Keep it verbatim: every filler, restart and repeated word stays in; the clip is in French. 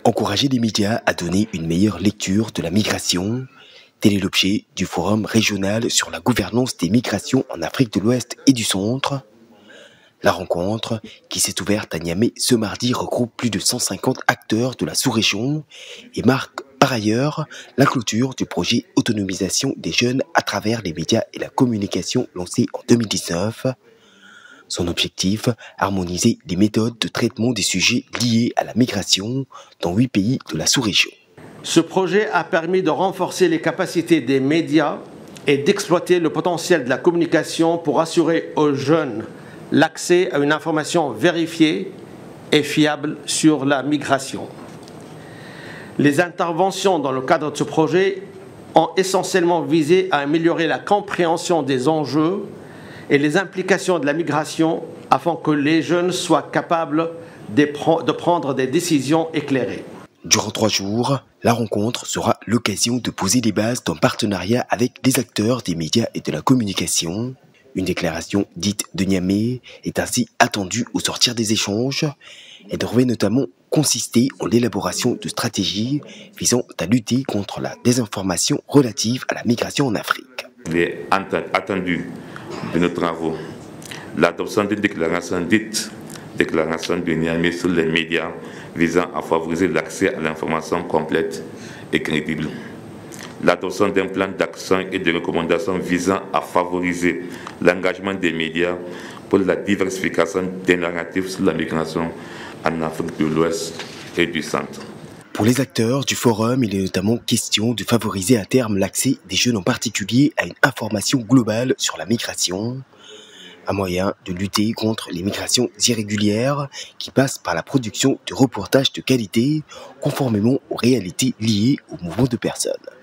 Encourager les médias à donner une meilleure lecture de la migration, tel est l'objet du Forum régional sur la gouvernance des migrations en Afrique de l'Ouest et du Centre. La rencontre, qui s'est ouverte à Niamey ce mardi, regroupe plus de cent cinquante acteurs de la sous-région et marque par ailleurs la clôture du projet Autonomisation des jeunes à travers les médias et la communication lancé en deux mille dix-neuf. Son objectif, harmoniser les méthodes de traitement des sujets liés à la migration dans huit pays de la sous-région. Ce projet a permis de renforcer les capacités des médias et d'exploiter le potentiel de la communication pour assurer aux jeunes l'accès à une information vérifiée et fiable sur la migration. Les interventions dans le cadre de ce projet ont essentiellement visé à améliorer la compréhension des enjeux et les implications de la migration afin que les jeunes soient capables de prendre des décisions éclairées. Durant trois jours, la rencontre sera l'occasion de poser les bases d'un partenariat avec les acteurs des médias et de la communication. Une déclaration dite de Niamey est ainsi attendue au sortir des échanges. Elle devrait notamment consister en l'élaboration de stratégies visant à lutter contre la désinformation relative à la migration en Afrique. Il est attendu de nos travaux l'adoption d'une déclaration dite déclaration de Niamey sur les médias visant à favoriser l'accès à l'information complète et crédible. L'adoption d'un plan d'action et de recommandations visant à favoriser l'engagement des médias pour la diversification des narratifs sur la migration en Afrique de l'Ouest et du Centre. Pour les acteurs du forum, il est notamment question de favoriser à terme l'accès des jeunes en particulier à une information globale sur la migration, un moyen de lutter contre les migrations irrégulières qui passent par la production de reportages de qualité conformément aux réalités liées au mouvement de personnes.